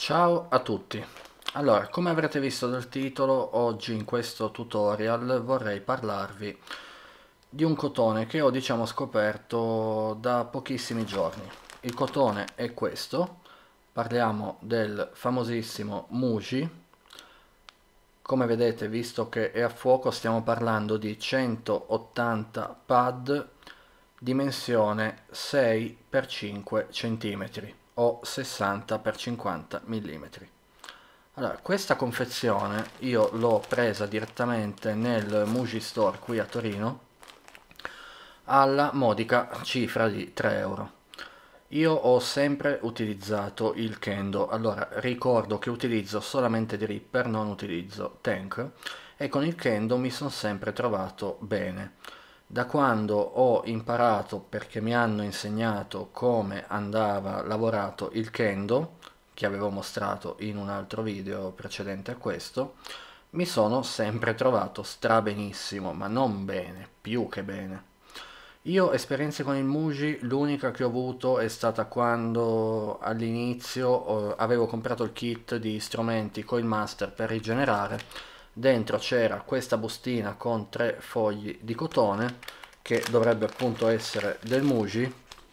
Ciao a tutti. Allora, come avrete visto dal titolo, oggi in questo tutorial vorrei parlarvi di un cotone che ho scoperto da pochissimi giorni. Il cotone è questo, parliamo del famosissimo Muji. Come vedete, visto che è a fuoco, stiamo parlando di 180 pad dimensione 6x5 cm o 60x50 mm. Allora, questa confezione io l'ho presa direttamente nel Muji Store qui a Torino alla modica cifra di 3 euro. Io ho sempre utilizzato il Kendo, allora ricordo che utilizzo solamente Dripper, non utilizzo Tank, e con il Kendo mi sono sempre trovato bene. Da quando ho imparato, perché mi hanno insegnato come andava lavorato il Kendo, che avevo mostrato in un altro video precedente a questo, mi sono sempre trovato strabenissimo, ma non bene, più che bene. Io esperienze con il Muji, l'unica che ho avuto è stata quando all'inizio avevo comprato il kit di strumenti Coilmaster per rigenerare. Dentro c'era questa bustina con 3 fogli di cotone che dovrebbe appunto essere del Muji.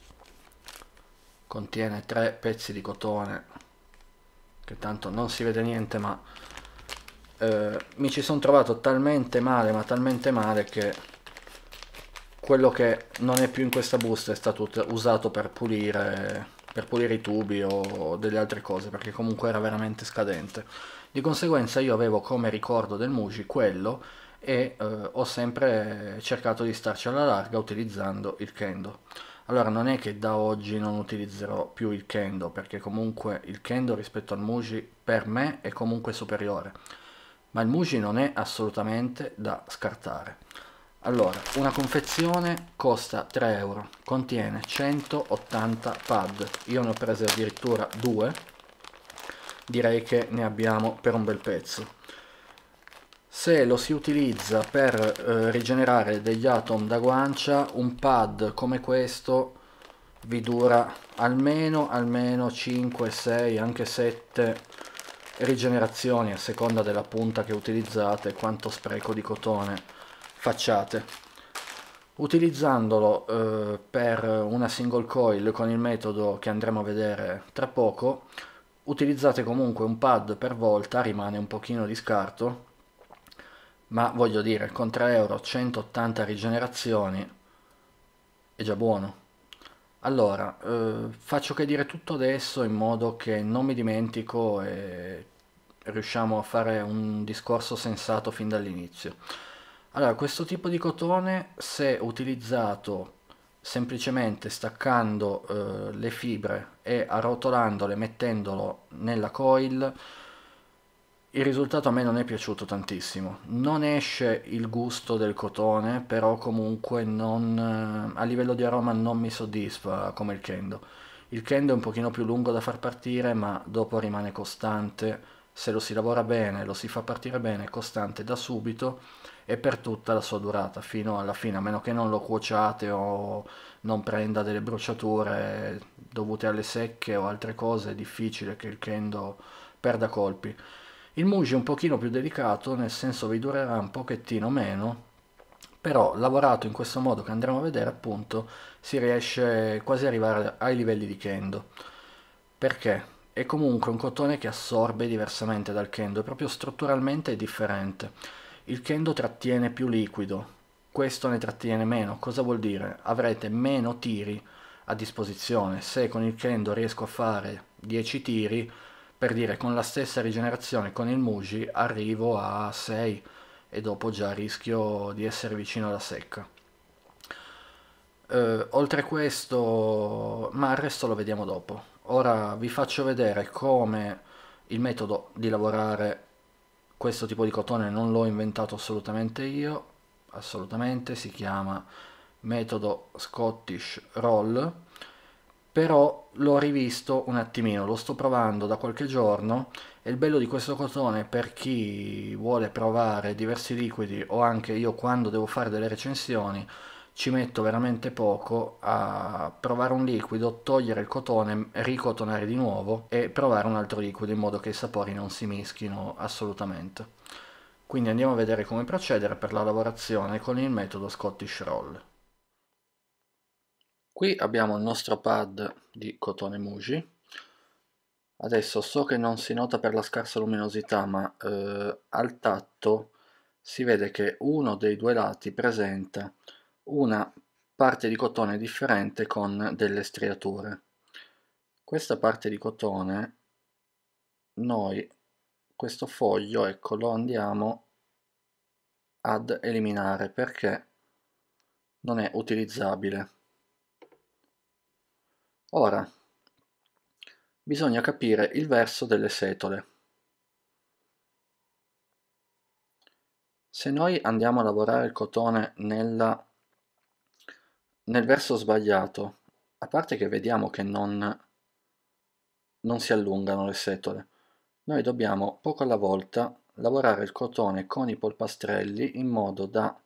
Contiene 3 pezzi di cotone che tanto non si vede niente, ma mi ci sono trovato talmente male, ma talmente male, che quello che non è più in questa busta è stato usato per pulire i tubi o delle altre cose, perché comunque era veramente scadente. Di conseguenza io avevo come ricordo del Muji quello e ho sempre cercato di starci alla larga utilizzando il Kendo. Allora non è che da oggi non utilizzerò più il Kendo, perché comunque il Kendo rispetto al Muji per me è comunque superiore, ma il Muji non è assolutamente da scartare. Allora, una confezione costa 3 euro, contiene 180 pad, io ne ho prese addirittura 2, direi che ne abbiamo per un bel pezzo. Se lo si utilizza per rigenerare degli atom da guancia, un pad come questo vi dura almeno 5, 6, anche 7 rigenerazioni a seconda della punta che utilizzate e quanto spreco di cotone facciate. Utilizzandolo per una single coil con il metodo che andremo a vedere tra poco, utilizzate comunque un pad per volta, rimane un pochino di scarto, ma voglio dire, con 3 euro 180 rigenerazioni è già buono. Allora, faccio che dire tutto adesso in modo che non mi dimentico e riusciamo a fare un discorso sensato fin dall'inizio. Allora, questo tipo di cotone, se utilizzato semplicemente staccando le fibre e arrotolandole, mettendolo nella coil, il risultato a me non è piaciuto tantissimo. Non esce il gusto del cotone, però comunque a livello di aroma non mi soddisfa come il Kendo. Il Kendo è un pochino più lungo da far partire, ma dopo rimane costante. Se lo si lavora bene, lo si fa partire bene, è costante da subito e per tutta la sua durata, fino alla fine, a meno che non lo cuociate o non prenda delle bruciature dovute alle secche o altre cose, è difficile che il Kendo perda colpi. Il Muji è un pochino più delicato, nel senso vi durerà un pochettino meno, però lavorato in questo modo che andremo a vedere appunto si riesce quasi ad arrivare ai livelli di Kendo. Perché? È comunque un cotone che assorbe diversamente dal Kendo, è proprio strutturalmente differente. Il Kendo trattiene più liquido, questo ne trattiene meno. Cosa vuol dire? Avrete meno tiri a disposizione. Se con il Kendo riesco a fare 10 tiri, per dire, con la stessa rigenerazione con il Muji arrivo a 6 e dopo già rischio di essere vicino alla secca. Oltre questo, ma il resto lo vediamo dopo. Ora vi faccio vedere come il metodo di lavorare questo tipo di cotone non l'ho inventato assolutamente io, assolutamente, si chiama metodo Scottish Roll, però l'ho rivisto un attimino, lo sto provando da qualche giorno e il bello di questo cotone, per chi vuole provare diversi liquidi o anche io quando devo fare delle recensioni, ci metto veramente poco a provare un liquido, togliere il cotone, ricotonare di nuovo e provare un altro liquido in modo che i sapori non si mischino assolutamente. Quindi andiamo a vedere come procedere per la lavorazione con il metodo Scottish Roll. Qui abbiamo il nostro pad di cotone Muji. Adesso so che non si nota per la scarsa luminosità, ma al tatto si vede che uno dei due lati presenta una parte di cotone differente con delle striature. Questa parte di cotone, noi questo foglio, ecco, lo andiamo ad eliminare perché non è utilizzabile. Ora bisogna capire il verso delle setole. Se noi andiamo a lavorare il cotone nel verso sbagliato, a parte che vediamo che non si allungano le setole, noi dobbiamo poco alla volta lavorare il cotone con i polpastrelli in modo da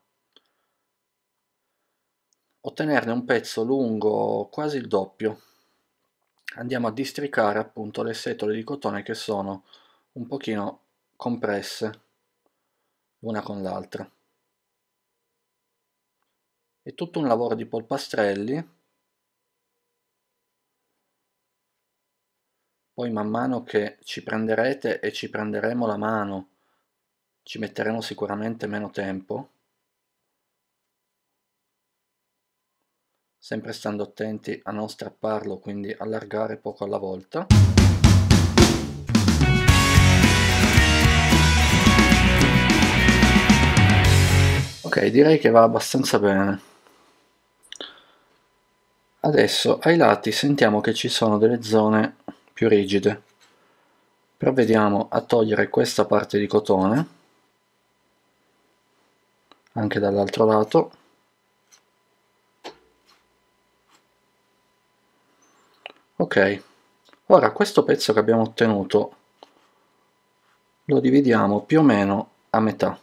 ottenerne un pezzo lungo quasi il doppio. Andiamo a districare appunto le setole di cotone che sono un pochino compresse l'una con l'altra. È tutto un lavoro di polpastrelli. Poi man mano che ci prenderete e ci prenderemo la mano, ci metteremo sicuramente meno tempo, sempre stando attenti a non strapparlo, quindi allargare poco alla volta. Ok, direi che va abbastanza bene. Adesso ai lati sentiamo che ci sono delle zone più rigide. Provvediamo a togliere questa parte di cotone, anche dall'altro lato. Ok, ora questo pezzo che abbiamo ottenuto lo dividiamo più o meno a metà.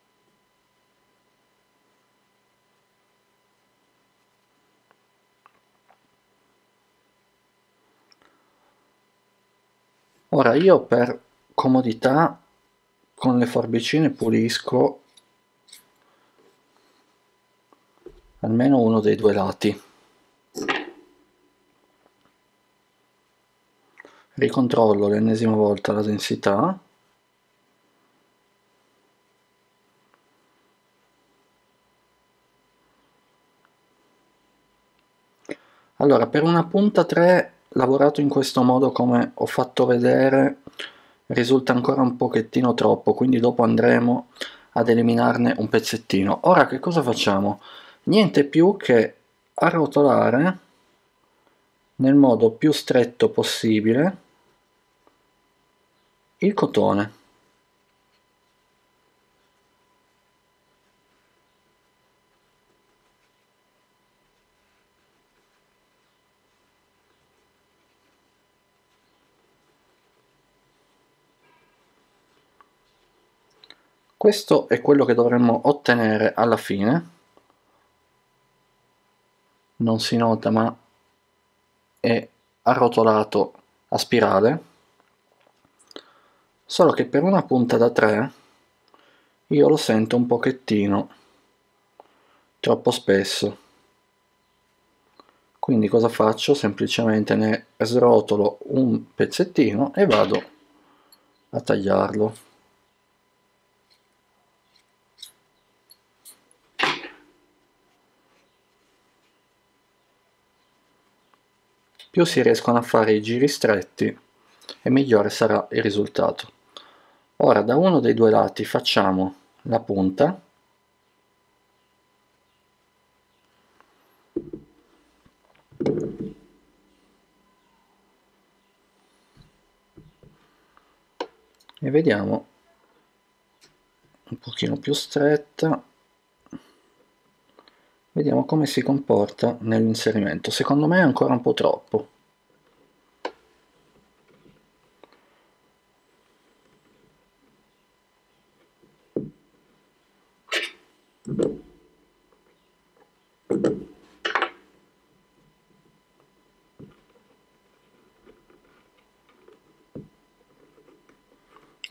Ora io per comodità con le forbicine pulisco almeno uno dei due lati. Ricontrollo l'ennesima volta la densità. Allora, per una punta 3 lavorato in questo modo come ho fatto vedere risulta ancora un pochettino troppo, quindi dopo andremo ad eliminarne un pezzettino. Ora che cosa facciamo? Niente più che arrotolare nel modo più stretto possibile il cotone. Questo è quello che dovremmo ottenere alla fine. Non si nota, ma è arrotolato a spirale, solo che per una punta da 3 io lo sento un pochettino troppo spesso. Quindi cosa faccio? Semplicemente ne srotolo un pezzettino e vado a tagliarlo. Più si riescono a fare i giri stretti e migliore sarà il risultato. Ora da uno dei due lati facciamo la punta e vediamo un pochino più stretta, vediamo come si comporta nell'inserimento. Secondo me è ancora un po' troppo.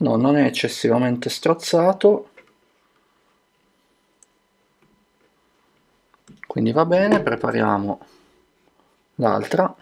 No, non è eccessivamente strozzato, quindi va bene. Prepariamo l'altra.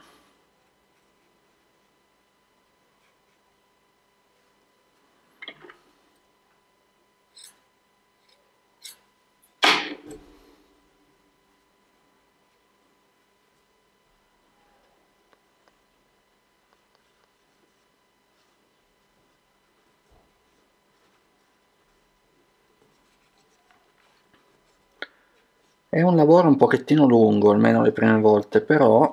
È un lavoro un pochettino lungo, almeno le prime volte, però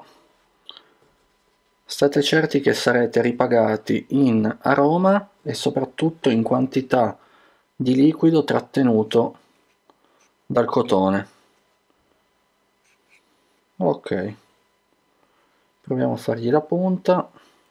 state certi che sarete ripagati in aroma e soprattutto in quantità di liquido trattenuto dal cotone. Ok, proviamo a fargli la punta.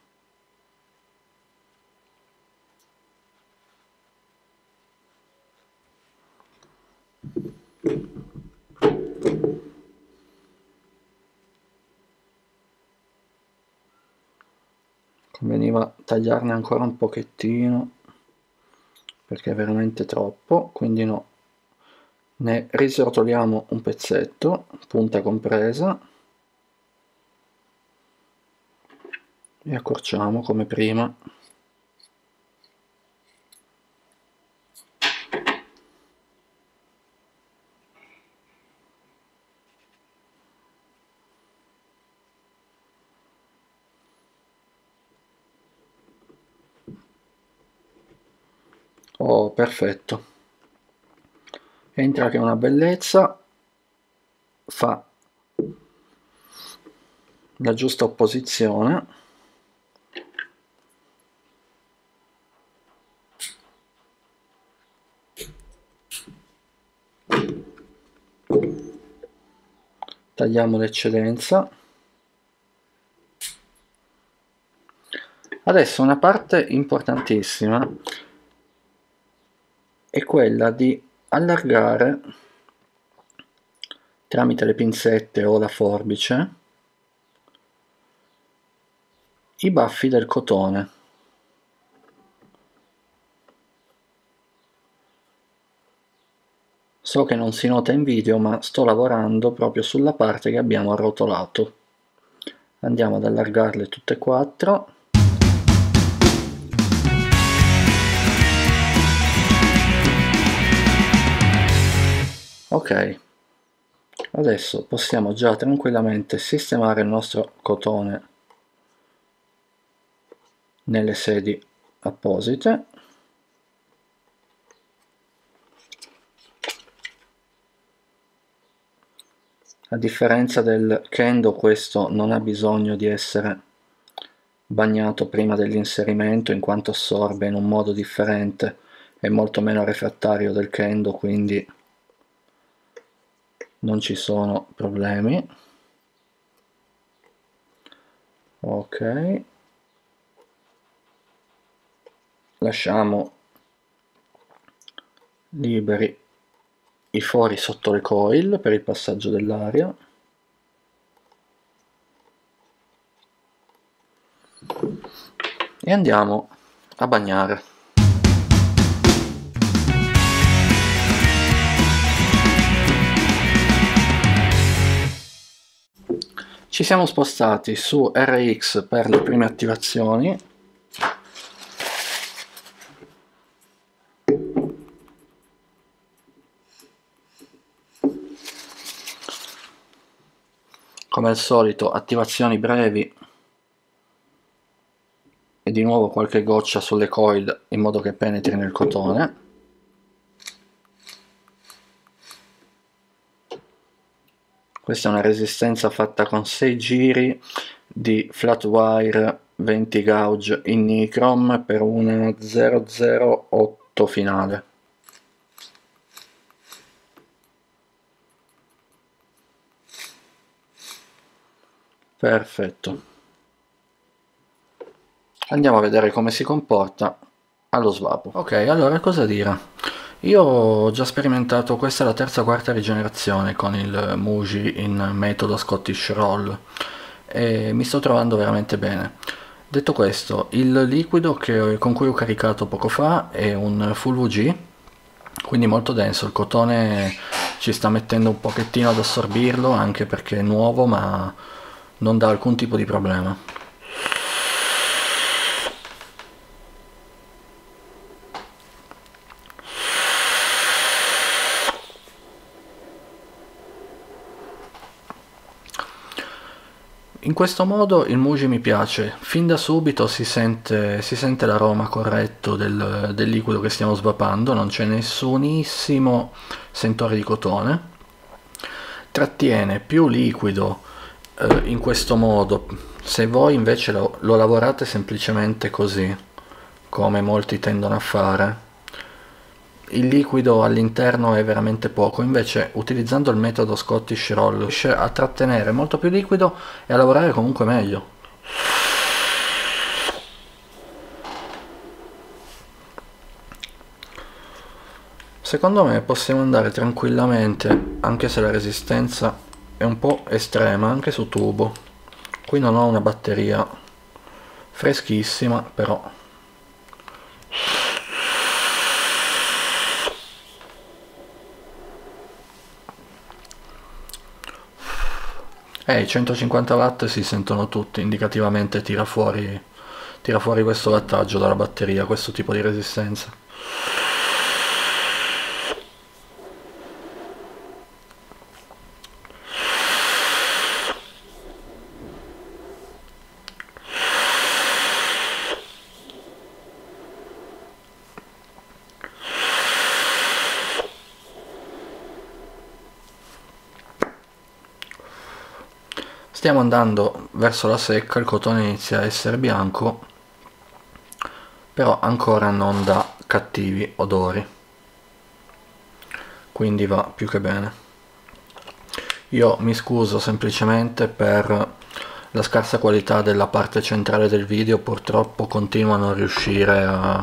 Conveniva tagliarne ancora un pochettino perché è veramente troppo, quindi no, ne risrotoliamo un pezzetto, punta compresa, e accorciamo come prima. Oh, perfetto, entra che è una bellezza, fa la giusta opposizione. Tagliamo l'eccedenza. Adesso una parte importantissima è quella di allargare tramite le pinzette o la forbice i baffi del cotone. So che non si nota in video, ma sto lavorando proprio sulla parte che abbiamo arrotolato. Andiamo ad allargarle tutte e quattro. Ok, adesso possiamo già tranquillamente sistemare il nostro cotone nelle sedi apposite. A differenza del kendo, questo non ha bisogno di essere bagnato prima dell'inserimento, in quanto assorbe in un modo differente, è molto meno refrattario del kendo, quindi non ci sono problemi. Ok, lasciamo liberi i fori sotto le coil per il passaggio dell'aria. E andiamo a bagnare. Ci siamo spostati su RX per le prime attivazioni. Come al solito, attivazioni brevi e di nuovo qualche goccia sulle coil in modo che penetri nel cotone. Questa è una resistenza fatta con 6 giri di flat wire 20 gauge in nichrome per una 008 finale. Perfetto. Andiamo a vedere come si comporta allo svapo. Ok, allora cosa dire? Io ho già sperimentato, questa è la terza o quarta rigenerazione con il Muji in metodo Scottish Roll e mi sto trovando veramente bene. Detto questo, il liquido con cui ho caricato poco fa è un Full VG, quindi molto denso, il cotone ci sta mettendo un pochettino ad assorbirlo, anche perché è nuovo, ma non dà alcun tipo di problema. In questo modo il Muji mi piace, fin da subito si sente l'aroma corretto del liquido che stiamo svapando, non c'è nessunissimo sentore di cotone, trattiene più liquido in questo modo. Se voi invece lo lavorate semplicemente così, come molti tendono a fare, il liquido all'interno è veramente poco, invece utilizzando il metodo Scottish Roll riesce a trattenere molto più liquido e a lavorare comunque meglio. Secondo me possiamo andare tranquillamente, anche se la resistenza è un po' estrema, anche su tubo. Qui non ho una batteria freschissima, però i 150 watt si sentono tutti, indicativamente tira fuori questo wattaggio dalla batteria, questo tipo di resistenza. Stiamo andando verso la secca, il cotone inizia a essere bianco, però ancora non dà cattivi odori, quindi va più che bene. Io mi scuso semplicemente per la scarsa qualità della parte centrale del video, purtroppo continuo a non riuscire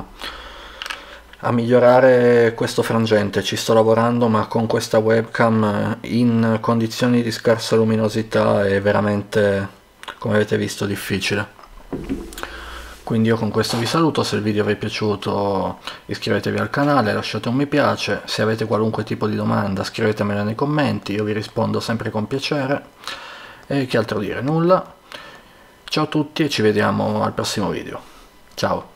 a migliorare questo frangente. Ci sto lavorando, ma con questa webcam in condizioni di scarsa luminosità è veramente, come avete visto, difficile. Quindi io con questo vi saluto, se il video vi è piaciuto iscrivetevi al canale, lasciate un mi piace, se avete qualunque tipo di domanda scrivetemela nei commenti, io vi rispondo sempre con piacere. E che altro dire, nulla. Ciao a tutti e ci vediamo al prossimo video. Ciao!